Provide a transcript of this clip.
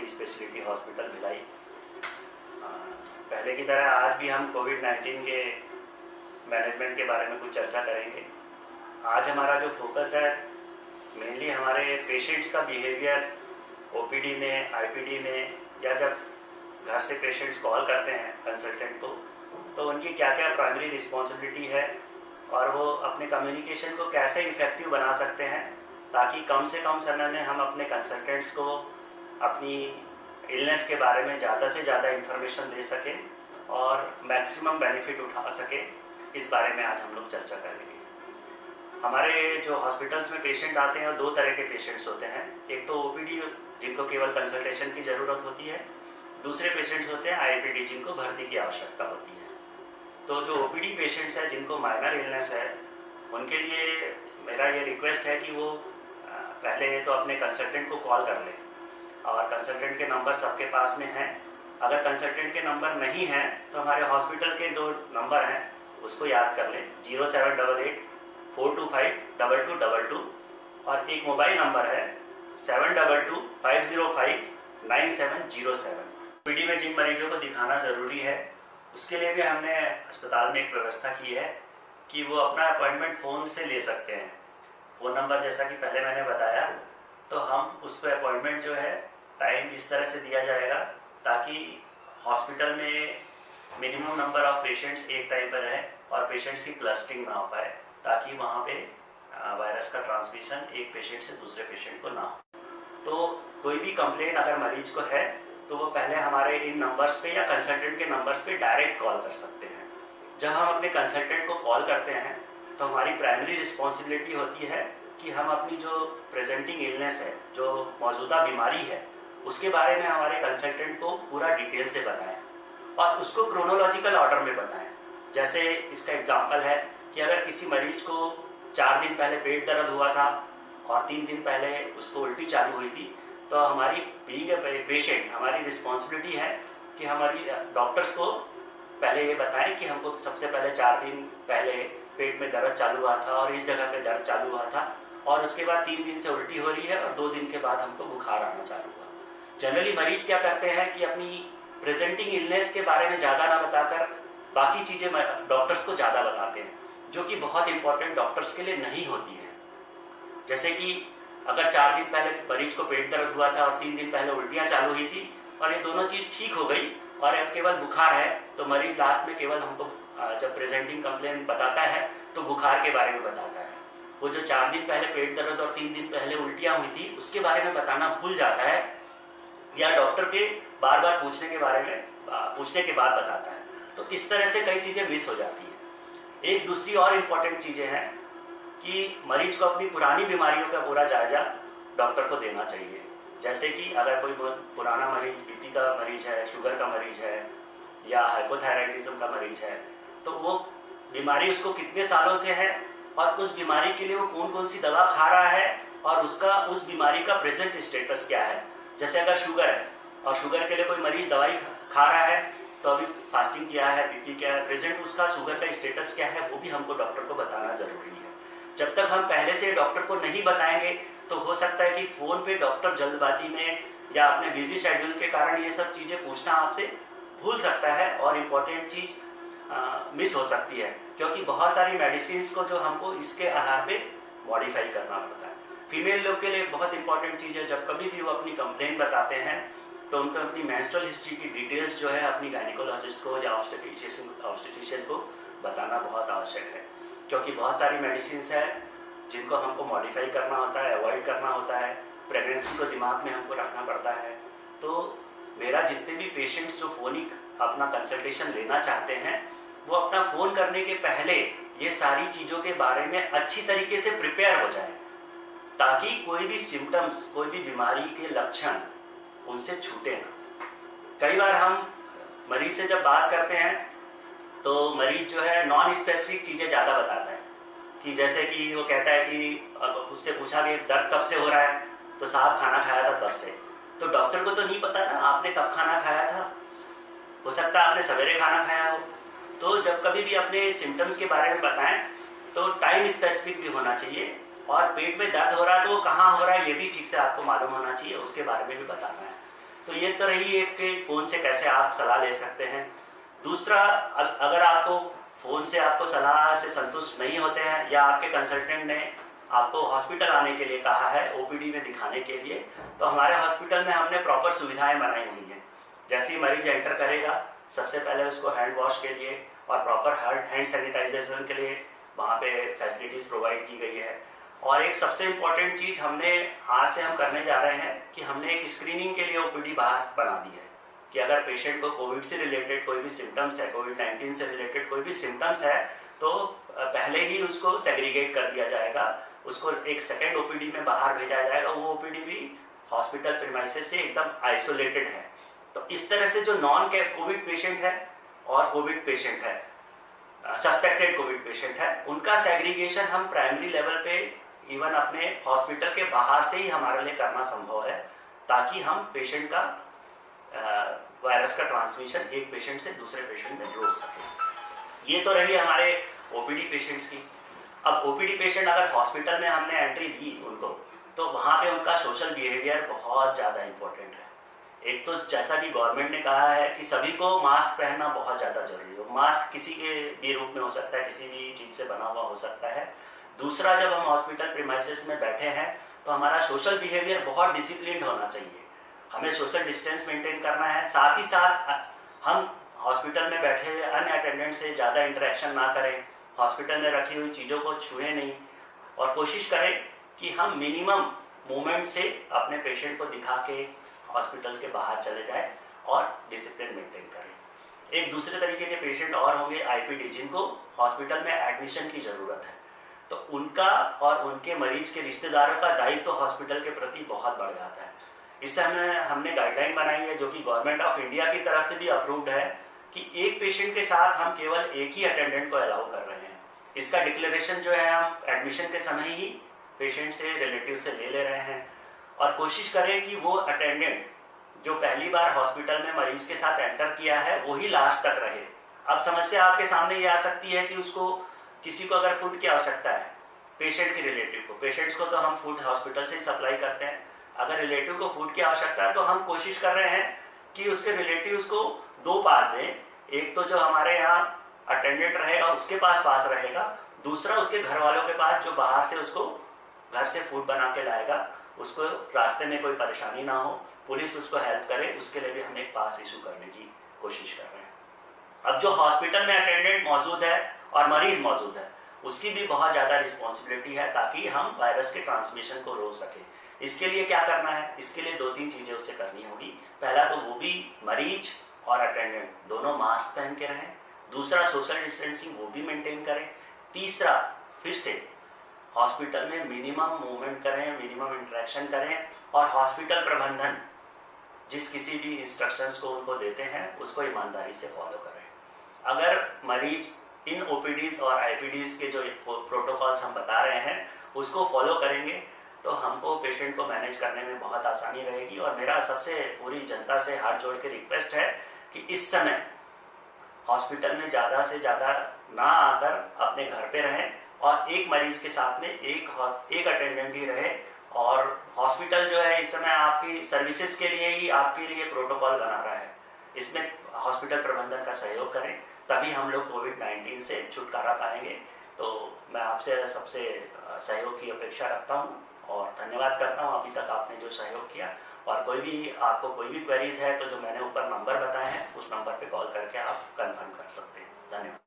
Multi speciality hospital Bhilai. पहले की तरह आज भी हम कोविड-19 के मैनेजमेंट के बारे में कुछ चर्चा करेंगे। आज हमारा जो फोकस है मेनली हमारे पेशेंट्स का बिहेवियर ओपीडी में, आईपीडी में, या जब घर से पेशेंट्स कॉल करते हैं कंसल्टेंट को, तो उनकी क्या क्या प्राइमरी रिस्पॉन्सिबिलिटी है और वो अपने कम्युनिकेशन को कैसे इफेक्टिव बना सकते हैं ताकि कम से कम समय में हम अपने कंसल्टेंट्स को अपनी इलनेस के बारे में ज़्यादा से ज़्यादा इंफॉर्मेशन दे सकें और मैक्सिमम बेनिफिट उठा सकें। इस बारे में आज हम लोग चर्चा करेंगे। हमारे जो हॉस्पिटल्स में पेशेंट आते हैं वो दो तरह के पेशेंट्स होते हैं। एक तो ओपीडी जिनको केवल कंसल्टेशन की ज़रूरत होती है, दूसरे पेशेंट्स होते हैं आईपीडी जिनको भर्ती की आवश्यकता होती है। तो जो ओपीडी पेशेंट्स हैं जिनको माइनर इलनेस है, उनके लिए मेरा ये रिक्वेस्ट है कि वो पहले तो अपने कंसल्टेंट को कॉल कर लें और कंसल्टेंट के नंबर सबके पास में हैं। अगर कंसल्टेंट के नंबर नहीं हैं तो हमारे हॉस्पिटल के जो नंबर हैं उसको याद कर लें, 0788 425 2222, और एक मोबाइल नंबर है 722 505 9707। ओपीडी में जिन मरीजों को दिखाना ज़रूरी है उसके लिए भी हमने अस्पताल में एक व्यवस्था की है कि वो अपना अपॉइंटमेंट फ़ोन से ले सकते हैं। फ़ोन नंबर जैसा कि पहले मैंने बताया, तो हम उसको अपॉइंटमेंट जो है टाइम इस तरह से दिया जाएगा ताकि हॉस्पिटल में मिनिमम नंबर ऑफ पेशेंट्स एक टाइम पर रहे और पेशेंट्स की क्लस्टरिंग ना हो पाए, ताकि वहाँ पे वायरस का ट्रांसमिशन एक पेशेंट से दूसरे पेशेंट को ना हो। तो कोई भी कंप्लेंट अगर मरीज को है तो वो पहले हमारे इन नंबर्स पे या कंसल्टेंट के नंबर्स पे डायरेक्ट कॉल कर सकते हैं। जब हम अपने कंसल्टेंट को कॉल करते हैं तो हमारी प्राइमरी रिस्पॉन्सिबिलिटी होती है कि हम अपनी जो प्रेजेंटिंग इलनेस है, जो मौजूदा बीमारी है, उसके बारे में हमारे कंसल्टेंट को पूरा डिटेल से बताएं और उसको क्रोनोलॉजिकल ऑर्डर में बताएं। जैसे इसका एग्जाम्पल है कि अगर किसी मरीज को 4 दिन पहले पेट दर्द हुआ था और 3 दिन पहले उसको उल्टी चालू हुई थी, तो हमारी बीइंग ए पेशेंट हमारी रिस्पॉन्सिबिलिटी है कि हमारी डॉक्टर्स को पहले ये बताएं कि हमको सबसे पहले 4 दिन पहले पेट में दर्द चालू हुआ था और इस जगह पे दर्द चालू हुआ था, और उसके बाद 3 दिन से उल्टी हो रही है और 2 दिन के बाद हमको बुखार आना चालू हुआ। जनरली मरीज क्या करते हैं कि अपनी प्रेजेंटिंग इलनेस के बारे में ज़्यादा ना बताकर बाकी चीज़ें डॉक्टर्स को ज़्यादा बताते हैं, जो कि बहुत इंपॉर्टेंट डॉक्टर्स के लिए नहीं होती है। जैसे कि अगर 4 दिन पहले मरीज को पेट दर्द हुआ था और 3 दिन पहले उल्टियाँ चालू हुई थी और ये दोनों चीज़ ठीक हो गई और अब केवल बुखार है, तो मरीज लास्ट में केवल हमको जब प्रेजेंटिंग कंप्लेंट बताता है तो बुखार के बारे में बताता है। वो जो 4 दिन पहले पेट दर्द और 3 दिन पहले उल्टियाँ हुई थी उसके बारे में बताना भूल जाता है, या डॉक्टर के बार बार पूछने के बाद बताता है। तो इस तरह से कई चीज़ें मिस हो जाती हैं। एक दूसरी और इम्पॉर्टेंट चीज़ें हैं कि मरीज को अपनी पुरानी बीमारियों का पूरा जायजा डॉक्टर को देना चाहिए। जैसे कि अगर कोई पुराना मरीज बीपी का मरीज है, शुगर का मरीज है या हाइपोथायराइडिज्म का मरीज है, तो वो बीमारी उसको कितने सालों से है और उस बीमारी के लिए वो कौन कौन सी दवा खा रहा है और उसका उस बीमारी का प्रेजेंट स्टेटस क्या है। जैसे अगर शुगर है और शुगर के लिए कोई मरीज दवाई खा रहा है तो अभी फास्टिंग किया है, बीपी क्या है, प्रेजेंट उसका शुगर का स्टेटस क्या है, वो भी हमको डॉक्टर को बताना जरूरी है। जब तक हम पहले से डॉक्टर को नहीं बताएंगे तो हो सकता है कि फोन पे डॉक्टर जल्दबाजी में या अपने बिजी शेड्यूल के कारण ये सब चीजें पूछना आपसे भूल सकता है और इम्पोर्टेंट चीज मिस हो सकती है, क्योंकि बहुत सारी मेडिसिन को जो हमको इसके आधार पे मॉडिफाई करना पड़ता है। फीमेल लोग के लिए बहुत इंपॉर्टेंट चीज है, जब कभी भी वो अपनी कंप्लेंट बताते हैं तो उनको अपनी मेंस्ट्रुअल हिस्ट्री की डिटेल्स जो है अपनी गायनिकोलॉजिस्ट को या ऑब्स्टेट्रिशियन को बताना बहुत आवश्यक है, क्योंकि बहुत सारी मेडिसिन है जिनको हमको मॉडिफाई करना होता है, अवॉइड करना होता है, प्रेगनेंसी को दिमाग में हमको रखना पड़ता है। तो मेरा जितने भी पेशेंट्स जो फोनिक अपना कंसल्टेशन लेना चाहते हैं वो अपना फ़ोन करने के पहले ये सारी चीज़ों के बारे में अच्छी तरीके से प्रिपेयर हो जाए, ताकि कोई भी सिम्टम्स, कोई भी बीमारी के लक्षण उनसे छूटे ना। कई बार हम मरीज से जब बात करते हैं तो मरीज जो है नॉन स्पेसिफिक चीज़ें ज़्यादा बताता है, कि जैसे कि वो कहता है कि उससे पूछा कि दर्द कब से हो रहा है, तो साहब खाना खाया था तब से। तो डॉक्टर को तो नहीं पता था आपने कब खाना खाया था, हो सकता है आपने सवेरे खाना खाया हो। तो जब कभी भी अपने सिम्टम्स के बारे में बताएं तो टाइम स्पेसिफिक भी होना चाहिए, और पेट में दर्द हो रहा है तो वो कहाँ हो रहा है ये भी ठीक से आपको मालूम होना चाहिए, उसके बारे में भी बताना है। तो ये तो रही एक फ़ोन से कैसे आप सलाह ले सकते हैं। दूसरा, अगर आपको फ़ोन से आपको सलाह से संतुष्ट नहीं होते हैं या आपके कंसल्टेंट ने आपको हॉस्पिटल आने के लिए कहा है ओपीडी में दिखाने के लिए, तो हमारे हॉस्पिटल में हमने प्रॉपर सुविधाएं बनाई हुई हैं। जैसे ही मरीज एंटर करेगा, सबसे पहले उसको हैंड वॉश के लिए और प्रॉपर हैंड सैनिटाइजेशन के लिए वहाँ पे फैसिलिटीज़ प्रोवाइड की गई है। और एक सबसे इम्पोर्टेंट चीज़ हमने आज से हम करने जा रहे हैं कि हमने एक स्क्रीनिंग के लिए ओपीडी बाहर बना दी है कि अगर पेशेंट को कोविड से रिलेटेड कोई भी सिम्टम्स है, कोविड-19 से रिलेटेड कोई भी सिम्टम्स है, तो पहले ही उसको सेग्रीगेट कर दिया जाएगा, उसको एक सेकेंड ओपीडी में बाहर भेजा जाएगा। वो ओपीडी भी हॉस्पिटल प्रीमाइसेस से एकदम आइसोलेटेड है। तो इस तरह से जो नॉन कोविड पेशेंट है और कोविड पेशेंट है, सस्पेक्टेड कोविड पेशेंट है, उनका सेग्रीगेशन हम प्राइमरी लेवल पे इवन अपने हॉस्पिटल के बाहर से ही हमारे लिए करना संभव है, ताकि हम पेशेंट का वायरस का ट्रांसमिशन एक पेशेंट से दूसरे पेशेंट में रोक सके। ये तो रही हमारे ओपीडी पेशेंट्स की। अब ओपीडी पेशेंट अगर हॉस्पिटल में हमने एंट्री दी उनको, तो वहाँ पे उनका सोशल बिहेवियर बहुत ज़्यादा इम्पोर्टेंट है। एक तो जैसा कि गवर्नमेंट ने कहा है कि सभी को मास्क पहनना बहुत ज़्यादा जरूरी है। मास्क किसी के भी रूप में हो सकता है, किसी भी चीज़ से बना हुआ हो सकता है। दूसरा, जब हम हॉस्पिटल प्रीमाइसेस में बैठे हैं तो हमारा सोशल बिहेवियर बहुत डिसिप्लिन्ड होना चाहिए। हमें सोशल डिस्टेंस मेंटेन करना है। साथ ही साथ हम हॉस्पिटल में बैठे हुए अन्य अटेंडेंट से ज़्यादा इंटरेक्शन ना करें, हॉस्पिटल में रखी हुई चीज़ों को छुए नहीं, और कोशिश करें कि हम मिनिमम मूवमेंट से अपने पेशेंट को दिखा के हॉस्पिटल के बाहर चले जाएं और डिसिप्लिन मेंटेन करें। एक दूसरे तरीके के पेशेंट और होंगे आईपीडी, जिनको हॉस्पिटल में एडमिशन की ज़रूरत है, तो उनका और उनके मरीज के रिश्तेदारों का दायित्व तो हॉस्पिटल के प्रति बहुत बढ़ जाता है। इस समय हमने गाइडलाइन बनाई है जो कि गवर्नमेंट ऑफ इंडिया की तरफ से भी अप्रूव्ड है कि एक पेशेंट के साथ हम केवल एक ही अटेंडेंट को अलाउ कर रहे हैं। इसका डिक्लेरेशन जो है हम एडमिशन के समय ही पेशेंट से, रिलेटिव से ले रहे हैं, और कोशिश करें कि वो अटेंडेंट जो पहली बार हॉस्पिटल में मरीज के साथ एंटर किया है वही लास्ट तक रहे। अब समस्या आपके सामने ये आ सकती है कि उसको किसी को अगर फूड की आवश्यकता है, पेशेंट के रिलेटिव को, पेशेंट्स को तो हम फूड हॉस्पिटल से ही सप्लाई करते हैं, अगर रिलेटिव को फूड की आवश्यकता है तो हम कोशिश कर रहे हैं कि उसके रिलेटिव को 2 पास दें। एक तो जो हमारे यहाँ अटेंडेंट रहेगा उसके पास रहेगा, दूसरा उसके घर वालों के पास जो बाहर से उसको घर से फूड बना के लाएगा, उसको रास्ते में कोई परेशानी ना हो, पुलिस उसको हेल्प करे, उसके लिए भी हम एक पास इशू करने की कोशिश कर रहे हैं। अब जो हॉस्पिटल में अटेंडेंट मौजूद है और मरीज मौजूद है, उसकी भी बहुत ज़्यादा रिस्पॉन्सिबिलिटी है ताकि हम वायरस के ट्रांसमिशन को रोक सके। इसके लिए क्या करना है? इसके लिए 2-3 चीज़ें उससे करनी होगी। पहला तो वो भी मरीज और अटेंडेंट दोनों मास्क पहन के रहें। दूसरा, सोशल डिस्टेंसिंग वो भी मेंटेन करें। तीसरा, फिर से हॉस्पिटल में मिनिमम मूवमेंट करें, मिनिमम इंटरेक्शन करें, और हॉस्पिटल प्रबंधन जिस किसी भी इंस्ट्रक्शंस को उनको देते हैं उसको ईमानदारी से फॉलो करें। अगर मरीज इन ओपीडीज और आईपीडीज के जो प्रोटोकॉल्स हम बता रहे हैं उसको फॉलो करेंगे तो हमको पेशेंट को मैनेज करने में बहुत आसानी रहेगी। और मेरा सबसे पूरी जनता से हाथ जोड़ के रिक्वेस्ट है कि इस समय हॉस्पिटल में ज़्यादा से ज़्यादा ना आकर अपने घर पे रहें और एक मरीज के साथ में एक अटेंडेंट ही रहे। और हॉस्पिटल जो है इस समय आपकी सर्विसेज के लिए ही आपके लिए प्रोटोकॉल बना रहा है, इसमें हॉस्पिटल प्रबंधन का सहयोग करें, तभी हम लोग कोविड-19 से छुटकारा पाएंगे। तो मैं आपसे सबसे सहयोग की अपेक्षा रखता हूँ और धन्यवाद करता हूँ अभी तक आपने जो सहयोग किया। और आपको कोई भी क्वेरीज है तो जो मैंने ऊपर नंबर बताए हैं उस नंबर पे कॉल करके आप कंफर्म कर सकते हैं। धन्यवाद।